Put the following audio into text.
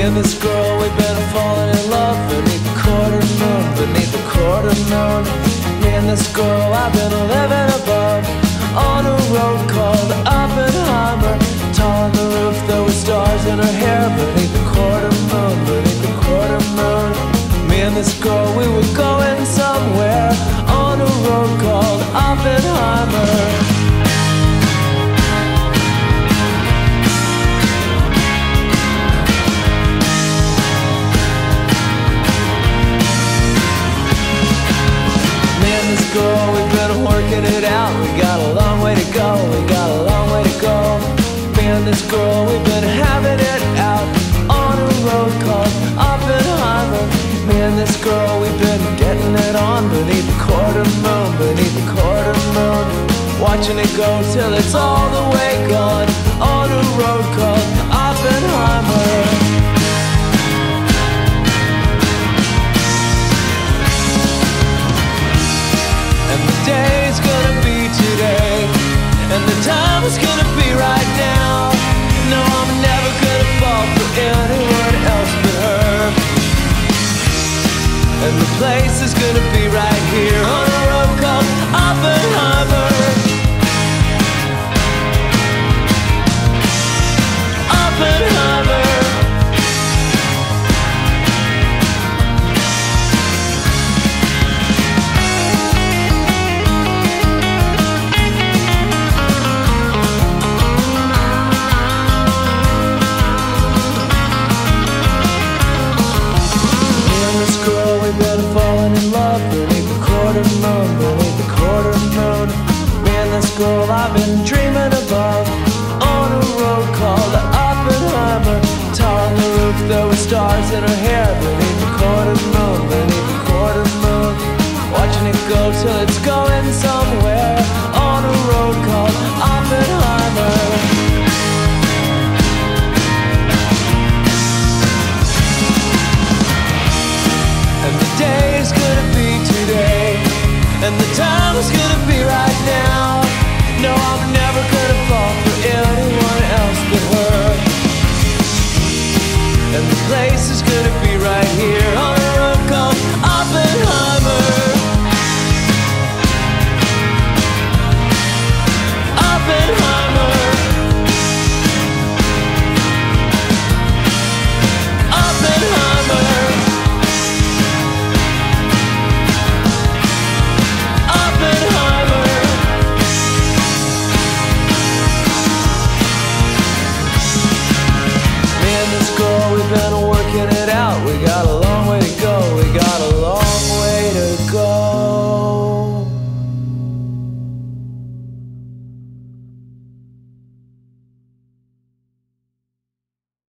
and this girl, we've been falling in love beneath the quarter moon, beneath the quarter moon. Me and this girl, I've been living above on a road called Oppenheimer. Tall on the roof, there were stars in her hair beneath the quarter moon, beneath the quarter moon. Me and this girl, we were going somewhere on a road called Oppenheimer. Girl, we've been working it out. We got a long way to go. We got a long way to go. Me and this girl, we've been having it out on a road called Oppenheimer. Me and this girl, we've been getting it on beneath the quarter moon, beneath the quarter moon. Watching it go till it's all the way gone on a road called Oppenheimer. Today's gonna be today, and the time is gonna be right now. No, I'm never gonna fall for anyone else but her. And the place is gonna be right here on a road called Oppenheimer. Oppenheimer. Girl, I've been dreaming above on a road called Oppenheimer. Tall on the roof, there were stars in her hair beneath the quarter moon, beneath the quarter moon. Watching it go till it's going somewhere on a road called Oppenheimer. And the day is gonna be today, and the time is gonna be right now. No, I'm never gonna fall for anyone else but her. And the place is gonna be right here on